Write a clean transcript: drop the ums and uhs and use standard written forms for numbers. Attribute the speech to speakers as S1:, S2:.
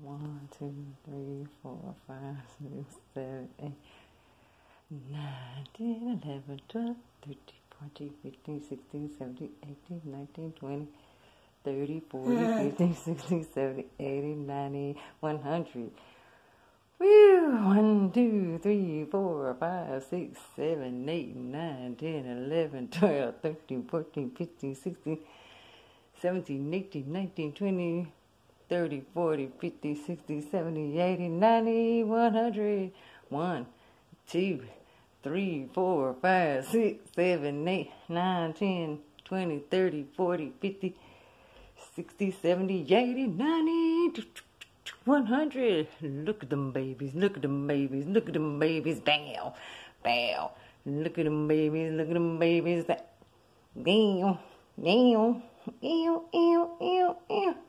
S1: 1, 2, 3, 4, 5, 6, 7, 8, 9, 10, 11, 12, 13, 14, 15, 16, 17, 18, 19, 20, 30, 40, 50, 60, 70, 80, 90, 100. Woo! 1, 2, 3, 4, 5, 6, 7, 8, 9, 10, 11, 12, 13, 14, 15, 16, 17, 18, 19, 20, 30, 40, 50, 60, 70, 80, 90, 100. 1, 2, 3, 4, 5, 6, 7, 8, 9, 10, 20, 30, 40, 50, 60, 70, 80, 90, 100. Look at them babies, look at them babies, look at them babies. Bow, bow. Look at them babies, look at them babies. Bam, bam, ew, ew, ew, ew.